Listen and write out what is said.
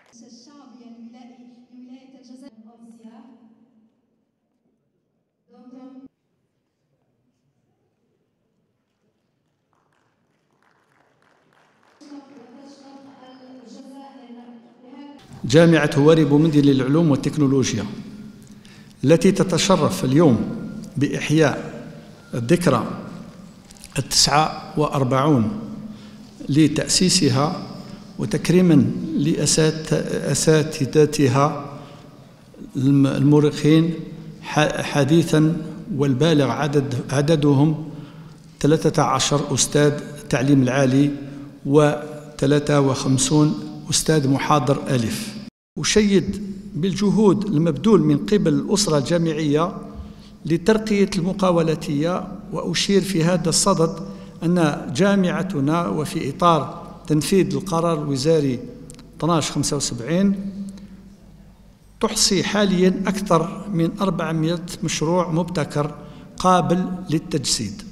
الشعبي لولاية الجزائر القادسية جامعة هواري بومدين للعلوم والتكنولوجيا التي تتشرف اليوم بإحياء الذكرى 49 لتأسيسها وتكريما لأساتذتها المؤرخين حديثا، والبالغ عددهم 13 أستاذ التعليم العالي و53 أستاذ محاضر ألف. أشيد بالجهود المبذول من قبل الأسرة الجامعية لترقية المقاولاتية، وأشير في هذا الصدد أن جامعتنا وفي إطار تنفيذ القرار الوزاري 1275 تحصي حاليا أكثر من 400 مشروع مبتكر قابل للتجسيد.